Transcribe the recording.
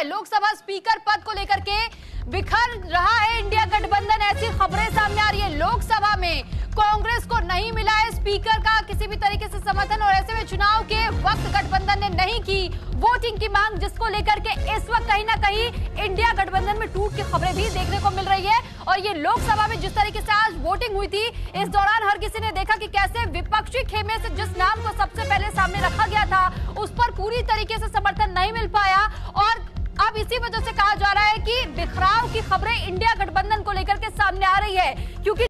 है। लोकसभा स्पीकर पद को लेकर के बिखर रहा है इंडिया गठबंधन, ऐसी खबरें सामने आ रही है। लोकसभा में कांग्रेस को नहीं मिला है स्पीकर का किसी भी तरीके से समर्थन, और ऐसे में चुनाव के वक्त गठबंधन ने नहीं की वोटिंग की मांग, जिसको लेकर के इस वक्त कहीं ना कहीं इंडिया गठबंधन में टूट की खबरें भी देखने को मिल रही है। और ये लोकसभा में जिस तरीके से आज वोटिंग हुई थी, इस दौरान हर किसी ने देखा कि कैसे विपक्षी खेमे से जिस नाम को सबसे पहले सामने रखा गया था उस पर पूरी तरीके से समर्थन नहीं मिल पाया। और अब इसी वजह से कहा जा रहा है कि बिखराव की खबरें इंडिया गठबंधन को लेकर के सामने आ रही है, क्योंकि